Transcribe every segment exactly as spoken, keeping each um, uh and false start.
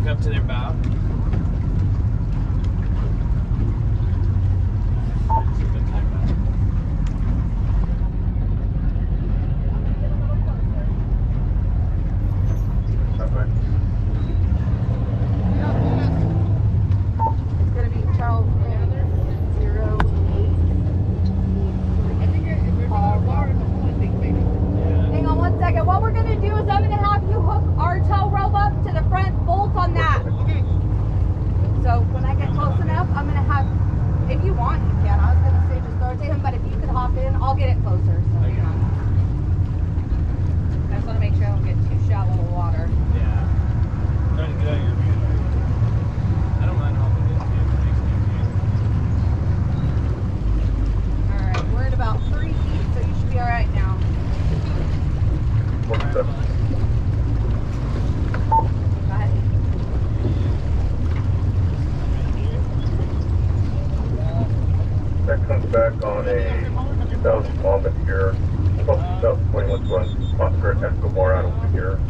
up to their bow. That comes back on a two thousand Bombing here, close to South twenty-one to run Oscar Escobar out over here.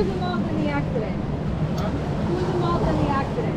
was involved in the accident? Huh? Who was involved in the accident?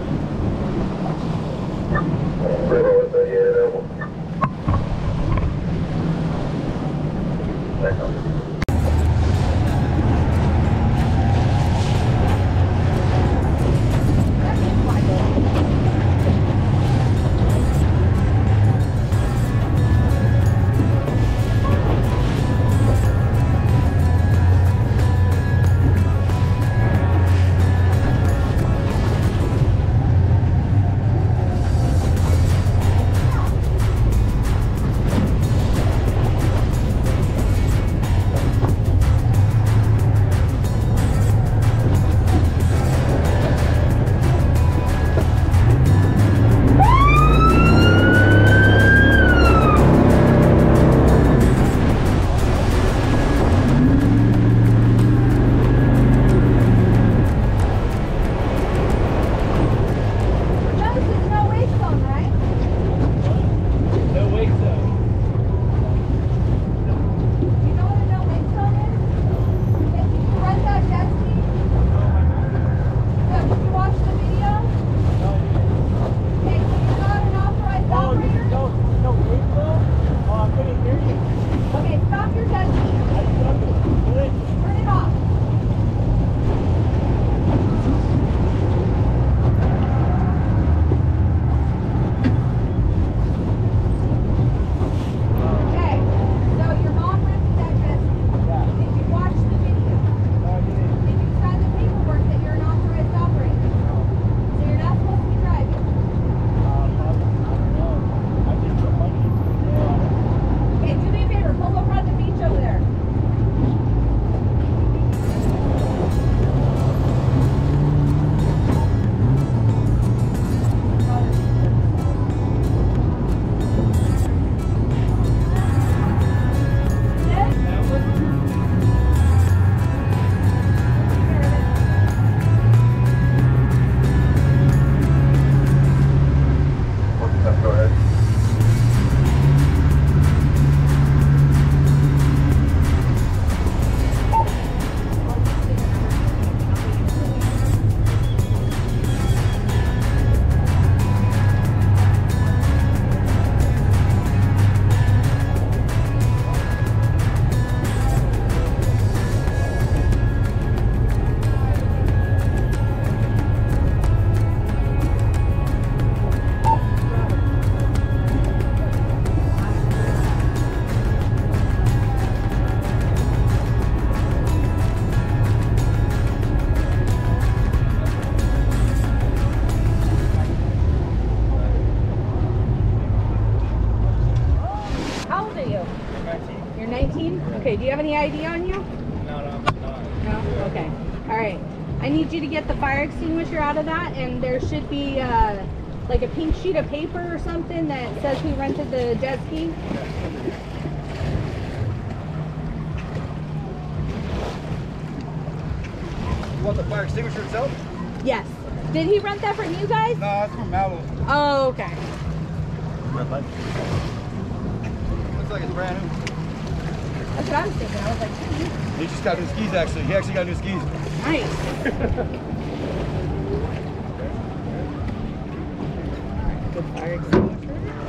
Okay, do you have any I D on you? No, no, I'm not. No? Okay. All right. I need you to get the fire extinguisher out of that, and there should be uh, like a pink sheet of paper or something that says who rented the jet ski. You want the fire extinguisher itself? Yes. Did he rent that from you guys? No, it's from Mallow. Oh, okay. Looks like it's brand new. That's what I was thinking. I was like, hmm. He just got new skis, actually. He actually got new skis. Nice. Good fire extinguisher.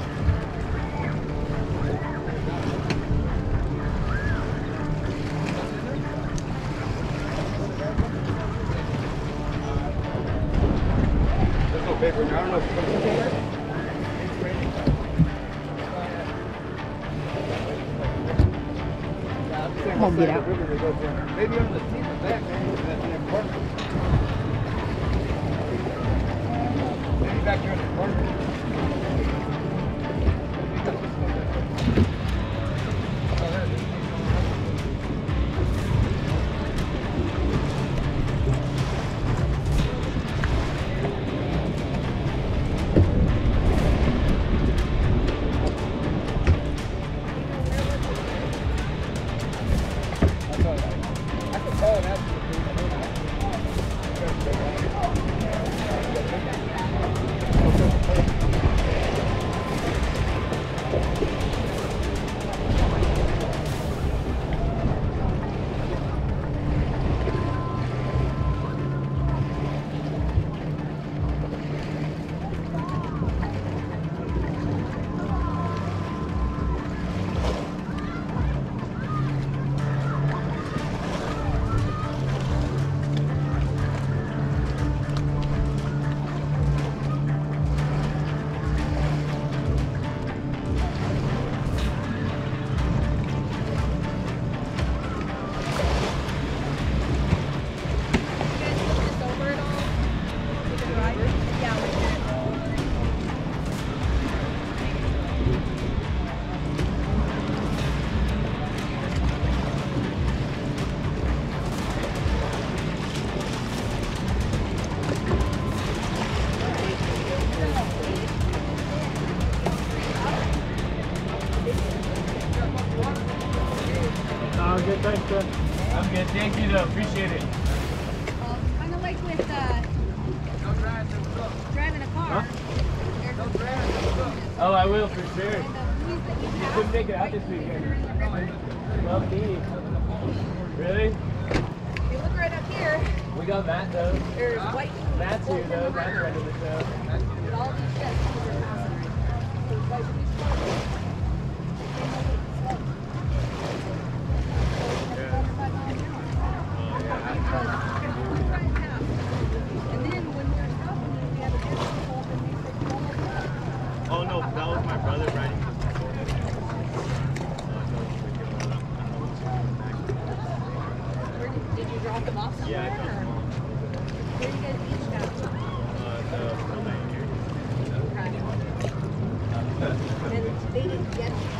There's no paper. I don't know if you put some paper. I'll get out. Maybe under the seat in the back, man. That's in the apartment. Maybe back here in the apartment. I can call and ask you. it. Well, kind of like with uh, Don't drive to the truck. driving a car. Huh? There's Don't drive to the truck. Oh, I will for sure. and the police that you pass, Couldn't make it out right this when weekend. you're in the river. Love me. Really? If you look right up here, We got Matt though. there's white police Matt's here floating in though. the Matt's river. right in the show. With all these jets that are passing right now. There's white police floating. And then when we're stopping, we have a different pull up and we say, Oh no, that was my brother riding. Where did, did you drop them off somewhere? Yeah, I dropped them or off. where do you guys each have? Uh, the building here. Okay. And they didn't get